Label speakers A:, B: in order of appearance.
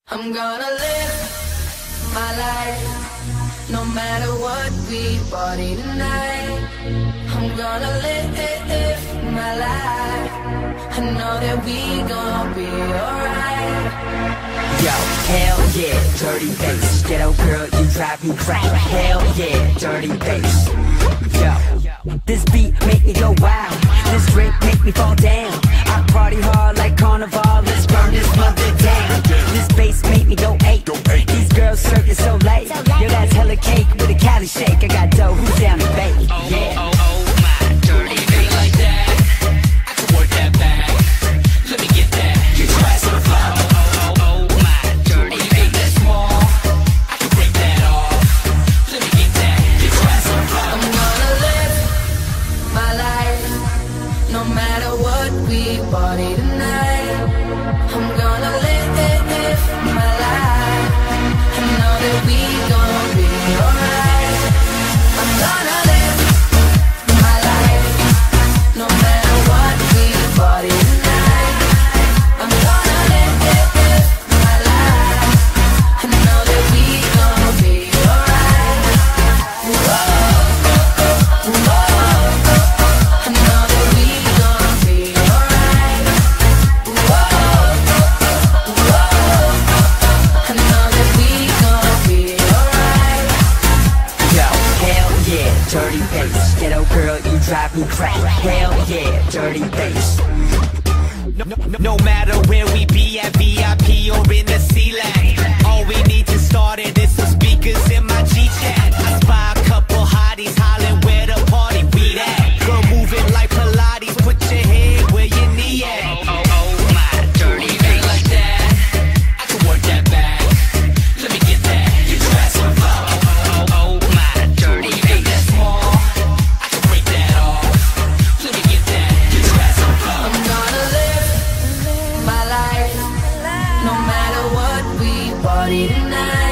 A: I'm gonna live my life, no matter what we party tonight. I'm gonna live my life, I know that we gon' be alright.
B: Yo, hell yeah, dirty bass. Ghetto girl, you drive me crazy. Hell yeah, dirty bass. Yo, this beat make me go wild. This drink make me fall down. I party hard like carnival. Let's burn this mother down. This bass make me go eight. These girls circling so late. Yo, that's hella cake with a Cali shake. I got dough, who's down to bake? Yeah.
C: My dirty bass like that. I can work that back. Let me get that. Get your ass on the floor. My dirty bass that small. I can break that off. Let me get that. Get your ass on the floor.
A: I'm gonna live my life, no matter what we party tonight. I'm gonna live my life, I know that we gon' be alright. I'm gonna live my life, no matter what we party tonight. I'm gonna live my life, I know that we gon' be alright. Whoa, whoa, I know that we gon' be alright. Whoa, whoa, I know that we gon' be alright.
B: Yo, hell yeah, dirty bass. Ghetto girl, you drive me crazy. Hell yeah, dirty bass.
C: No matter where we be at VIP or in the C-Lag, all we need to start it is some speakers in my G-Chat. I spy a couple hotties hollering where the party we at. Girl moving like Pilates, put your head where your knee at. My dirty bass like that. I can work that back. Let me get that. Get your ass on the floor. My dirty bass that small. I can break that off. Let me get that. Get your ass on the floor.
A: I'm gonna live my life, no matter what we party tonight.